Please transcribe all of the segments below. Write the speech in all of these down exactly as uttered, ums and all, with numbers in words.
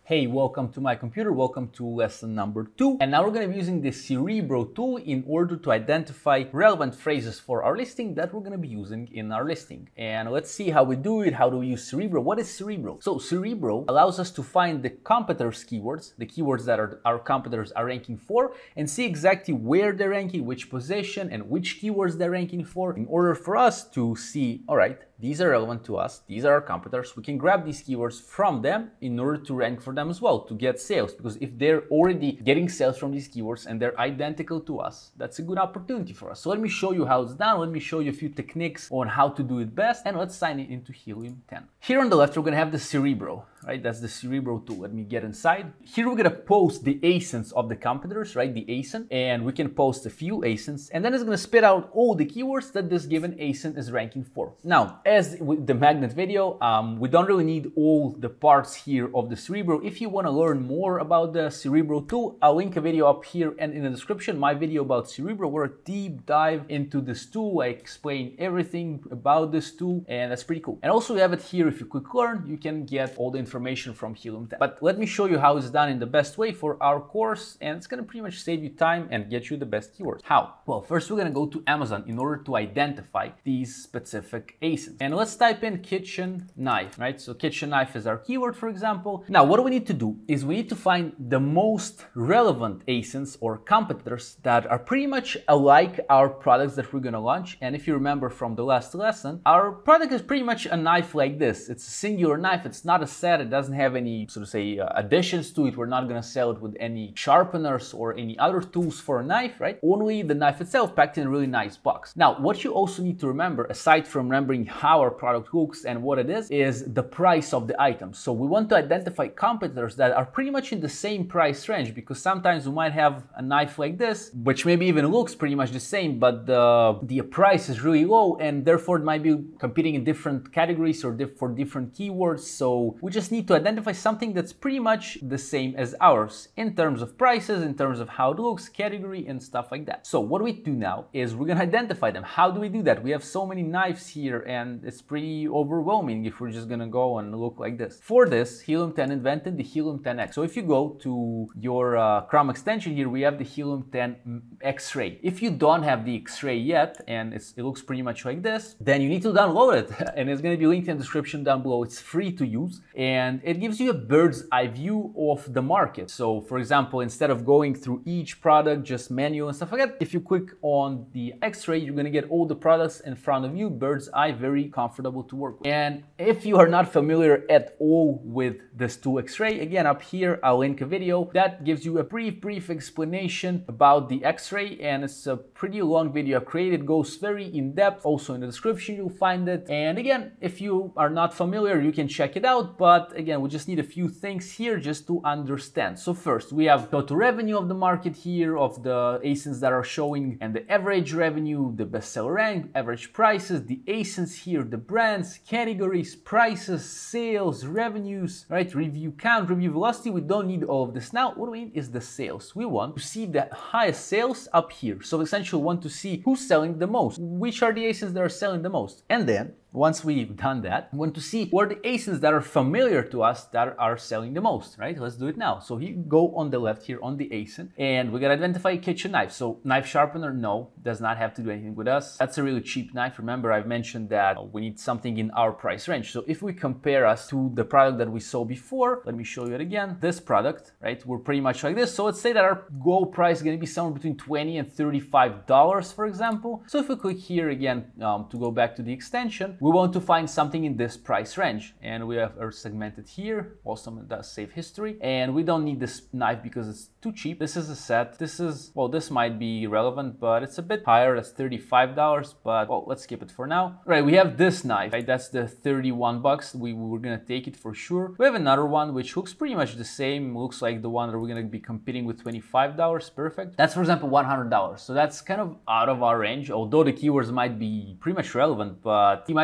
Hey, welcome to my computer, welcome to lesson number two. And now we're going to be using the Cerebro tool in order to identify relevant phrases for our listing that we're going to be using in our listing. And let's see how we do it. How do we use Cerebro? What is Cerebro? So Cerebro allows us to find the competitors' keywords, the keywords that are, our competitors are ranking for, and see exactly where they're ranking, which position, and which keywords they're ranking for, in order for us to see, all right, these are relevant to us, these are our competitors, we can grab these keywords from them in order to rank for them as well, to get sales, because if they're already getting sales from these keywords and they're identical to us, that's a good opportunity for us. So let me show you how it's done, let me show you a few techniques on how to do it best, and let's sign it into Helium ten. Here on the left, we're gonna have the Cerebro, right? That's the Cerebro tool. Let me get inside. Here we're gonna post the A S I Ns of the competitors, right? The A S I N, and we can post a few A S I Ns, and then it's gonna spit out all the keywords that this given A S I N is ranking for. Now, as with the magnet video, um, we don't really need all the parts here of the Cerebro. If you want to learn more about the Cerebro tool, I'll link a video up here and in the description, my video about Cerebro, where a deep dive into this tool. I explain everything about this tool, and that's pretty cool. And also we have it here. If you click learn, you can get all the information from Helium ten. But let me show you how it's done in the best way for our course, and it's going to pretty much save you time and get you the best keywords. How? Well, first we're going to go to Amazon in order to identify these specific A S I Ns. And let's type in kitchen knife, right? So kitchen knife is our keyword, for example. Now, what do we need to do is we need to find the most relevant A S I Ns or competitors that are pretty much alike our products that we're going to launch. And if you remember from the last lesson, our product is pretty much a knife like this. It's a singular knife. It's not a set. It doesn't have any, so to say, uh, additions to it. We're not going to sell it with any sharpeners or any other tools for a knife, right? Only the knife itself packed in a really nice box. Now, what you also need to remember, aside from remembering how our product looks and what it is, is the price of the item. So we want to identify competitors that are pretty much in the same price range, because sometimes we might have a knife like this, which maybe even looks pretty much the same, but the, the price is really low, and therefore it might be competing in different categories or diff for different keywords. So we just need to identify something that's pretty much the same as ours in terms of prices, in terms of how it looks, category, and stuff like that. So what we do now is we're gonna identify them. How do we do that? We have so many knives here, and it's pretty overwhelming if we're just gonna go and look like this. For this, Helium ten invented the Helium ten X. So if you go to your uh, Chrome extension here, we have the Helium ten Xray. If you don't have the Xray yet, and it's, it looks pretty much like this, then you need to download it. And it's gonna be linked in the description down below. It's free to use, and it gives you a bird's eye view of the market. So for example, instead of going through each product, just menu and stuff like that, if you click on the Xray, you're gonna get all the products in front of you, bird's eye, very comfortable to work with. And if you are not familiar at all with this tool Xray, again, up here, I'll link a video that gives you a brief, brief explanation about the Xray, and it's a pretty long video I've created. It goes very in depth. Also in the description, you'll find it. And again, if you are not familiar, you can check it out. But again, we just need a few things here just to understand. So first, we have total revenue of the market here, of the A S I Ns that are showing, and the average revenue, the bestseller rank, average prices, the A S I Ns here, the brands, categories, prices, sales, revenues, right? Review count, review velocity. We don't need all of this now. What we need is the sales. We want to see the highest sales up here. So essentially, we want to see who's selling the most, which are the A S I Ns that are selling the most. And then once we've done that, we want to see what are the A S I Ns that are familiar to us that are selling the most, right? Let's do it now. So you go on the left here on the A S I N, and we gotta identify kitchen knife. So knife sharpener, no, does not have to do anything with us. That's a really cheap knife. Remember, I've mentioned that we need something in our price range. So if we compare us to the product that we saw before, let me show you it again. This product, right? We're pretty much like this. So let's say that our goal price is gonna be somewhere between twenty and thirty-five dollars, for example. So if we click here again um, to go back to the extension, we want to find something in this price range, and we have our segmented here. Also does save history, and we don't need this knife because it's too cheap. This is a set. This is, well, this might be relevant, but it's a bit higher. That's thirty-five dollars, but well, let's skip it for now. Right, we have this knife, right? That's the thirty-one bucks. We were gonna take it for sure. We have another one which looks pretty much the same. Looks like the one that we're gonna be competing with, twenty-five dollars. Perfect. That's, for example, one hundred dollars. So that's kind of out of our range, although the keywords might be pretty much relevant, but you might be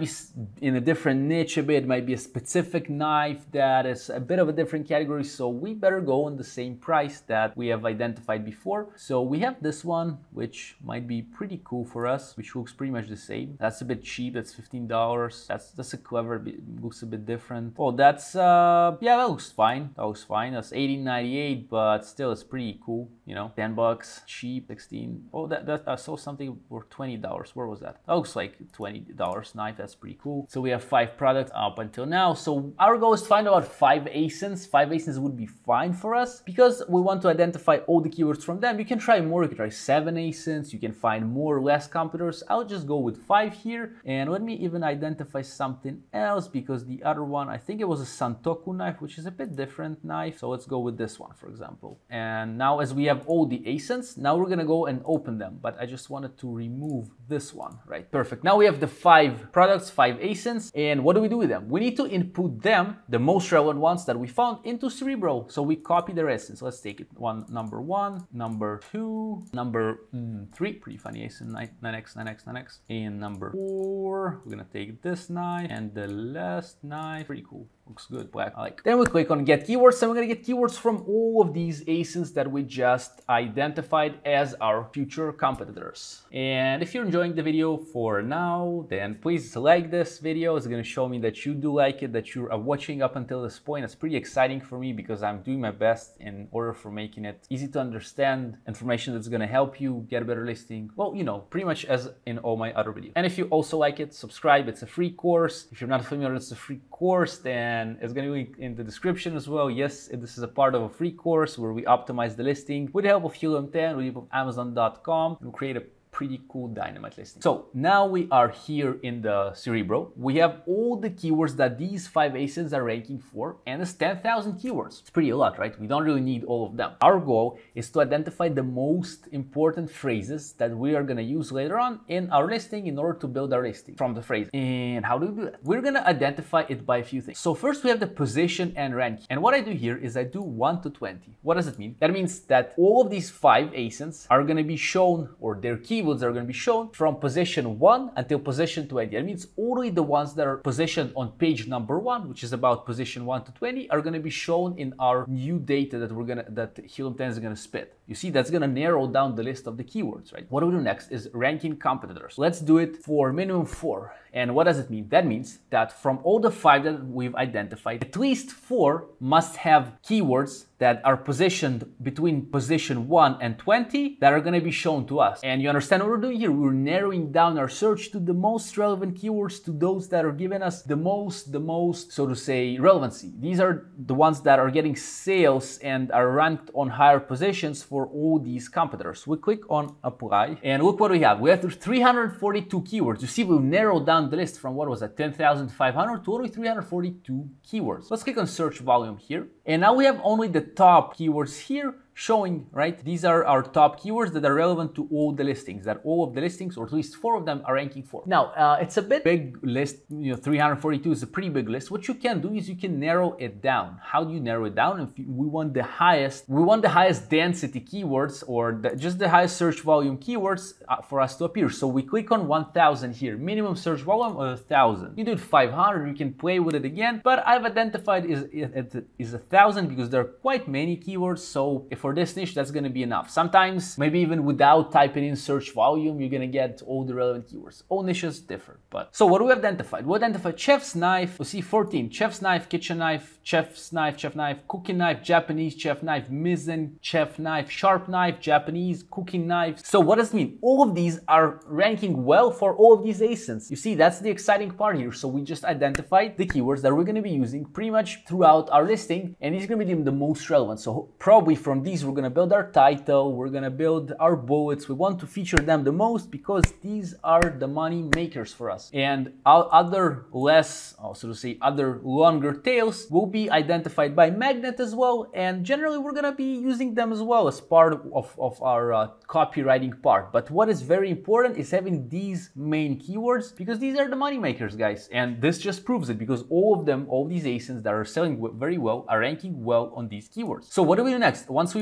be in a different niche a bit, might be a specific knife that is a bit of a different category, so we better go on the same price that we have identified before. So we have this one, which might be pretty cool for us, which looks pretty much the same. That's a bit cheap, that's fifteen dollars. That's that's a clever bit, looks a bit different. Oh, that's uh yeah, that looks fine. That looks fine. That's eighteen ninety-eight, but still it's pretty cool, you know. ten bucks, cheap, sixteen. Oh, that, that I saw something for twenty dollars. Where was that? That looks like twenty dollars knife. That's pretty cool. So we have five products up until now. So our goal is to find about five A S I Ns. Five A S I Ns would be fine for us because we want to identify all the keywords from them. You can try more. You can try seven A S I Ns. You can find more or less competitors. I'll just go with five here. And let me even identify something else, because the other one, I think it was a Santoku knife, which is a bit different knife. So let's go with this one, for example. And now as we have all the A S I Ns, now we're gonna go and open them. But I just wanted to remove this one, right? Perfect. Now we have the five products, five A S I Ns. And what do we do with them? We need to input them, the most relevant ones that we found, into Cerebro. So we copy the rest. So let's take it. One, number one, number two, number mm, three, pretty funny A S I N, nine X, nine X, nine X. And number four, we're gonna take this knife and the last knife. Pretty cool. Looks good, black, I like. Then we click on get keywords, and we're gonna get keywords from all of these A S I Ns that we just identified as our future competitors. And if you're enjoying the video for now, then please like this video. It's gonna show me that you do like it, that you are watching up until this point. It's pretty exciting for me because I'm doing my best in order for making it easy to understand information that's gonna help you get a better listing. Well, you know, pretty much as in all my other videos. And if you also like it, subscribe. It's a free course. If you're not familiar, it's a free course, then and it's going to be in the description as well. Yes, this is a part of a free course where we optimize the listing with the help of Helium ten, with the help of Amazon dot com, and create a pretty cool dynamite listing. So now we are here in the Cerebro. We have all the keywords that these five A S I Ns are ranking for, and it's ten thousand keywords. It's pretty a lot, right? We don't really need all of them. Our goal is to identify the most important phrases that we are gonna use later on in our listing in order to build our listing from the phrase. And how do we do that? We're gonna identify it by a few things. So first we have the position and ranking. And what I do here is I do one to twenty. What does it mean? That means that all of these five A S I Ns are gonna be shown, or their keywords are going to be shown from position one until position twenty. That means only the ones that are positioned on page number one, which is about position one to twenty, are going to be shown in our new data that we're gonna that Helium ten is going to spit. You see, that's going to narrow down the list of the keywords, right? What do we do next is ranking competitors. Let's do it for minimum four. And what does it mean? That means that from all the five that we've identified, at least four must have keywords that are positioned between position one and twenty that are going to be shown to us. And you understand what we're doing here? We're narrowing down our search to the most relevant keywords, to those that are giving us the most, the most, so to say, relevancy. These are the ones that are getting sales and are ranked on higher positions for all these competitors. We click on apply, and look what we have. We have three hundred forty-two keywords. You see, we've narrowed down the list from what was that, ten thousand five hundred to only three hundred forty-two keywords. Let's click on search volume here. And now we have only the top keywords here showing, right? These are our top keywords that are relevant to all the listings, that all of the listings, or at least four of them, are ranking for. Now, uh, it's a bit big list, you know, three hundred forty-two is a pretty big list. What you can do is you can narrow it down. How do you narrow it down? If you, we want the highest, we want the highest density keywords, or the, just the highest search volume keywords uh, for us to appear. So we click on one thousand here, minimum search volume of one thousand. You do it five hundred, you can play with it again, but I've identified is it is one thousand because there are quite many keywords. So if for this niche, that's going to be enough. Sometimes, maybe even without typing in search volume, you're going to get all the relevant keywords. All niches differ. But so what do we identify? We identified chef's knife. We see fourteen: chef's knife, kitchen knife, chef's knife, chef knife, cooking knife, Japanese chef knife, mizzen, chef knife, sharp knife, Japanese cooking knife. So what does it mean? All of these are ranking well for all of these A S I Ns. You see, that's the exciting part here. So we just identified the keywords that we're going to be using pretty much throughout our listing, and these are going to be the most relevant. So probably from these, we're going to build our title, we're going to build our bullets. We want to feature them the most because these are the money makers for us. And our other less, also to say, other longer tails will be identified by magnet as well. And generally, we're going to be using them as well as part of, of our uh, copywriting part. But what is very important is having these main keywords, because these are the money makers, guys. And this just proves it, because all of them, all these A S I Ns that are selling very well are ranking well on these keywords. So what do we do next? Once we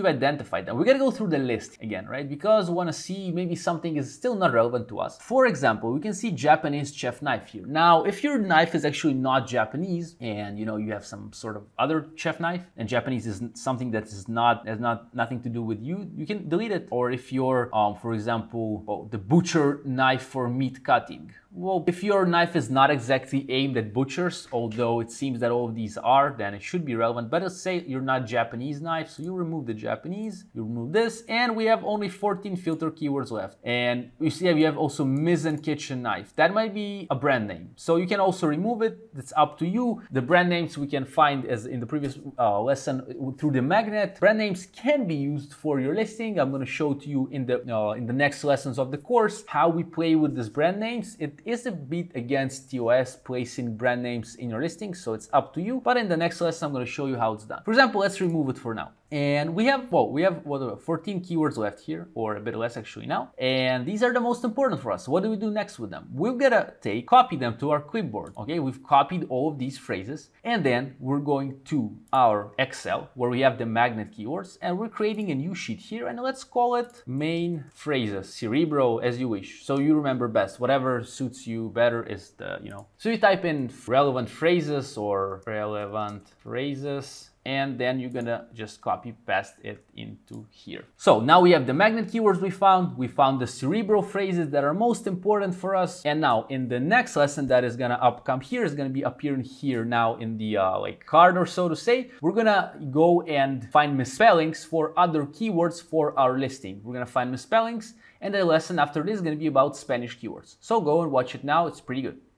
we've identified them, we gotta go through the list again, right? Because we wanna see maybe something is still not relevant to us. For example, we can see Japanese chef knife here. Now, if your knife is actually not Japanese and you know you have some sort of other chef knife and Japanese is something that is not has not nothing to do with you, you can delete it. Or if you're, um, for example, oh, the butcher knife for meat cutting. Well, if your knife is not exactly aimed at butchers, although it seems that all of these are, then it should be relevant. But let's say you're not Japanese knife, so you remove the Japanese, you remove this, and we have only fourteen filter keywords left. And you see we have also Mizzen kitchen knife. That might be a brand name, so you can also remove it. It's up to you. The brand names we can find, as in the previous uh, lesson, through the magnet. Brand names can be used for your listing. I'm going to show to you in the uh, in the next lessons of the course how we play with these brand names. It is a bit against T O S placing brand names in your listing, so it's up to you. But in the next lesson, I'm going to show you how it's done. For example, let's remove it for now. And we have, well, we have what, fourteen keywords left here, or a bit less actually now. And these are the most important for us. What do we do next with them? We're gonna take, copy them to our clipboard. Okay, we've copied all of these phrases, and then we're going to our Excel where we have the magnet keywords, and we're creating a new sheet here, and let's call it main phrases, Cerebro, as you wish. So you remember best, whatever suits you better is the, you know. So you type in relevant phrases or relevant phrases, and then you're gonna just copy paste it into here. So now we have the magnet keywords we found, we found the Cerebro phrases that are most important for us, and now in the next lesson that is gonna up come here, is gonna be appearing here now in the uh, like card or so to say, we're gonna go and find misspellings for other keywords for our listing. We're gonna find misspellings, and the lesson after this is gonna be about Spanish keywords. So go and watch it now, it's pretty good.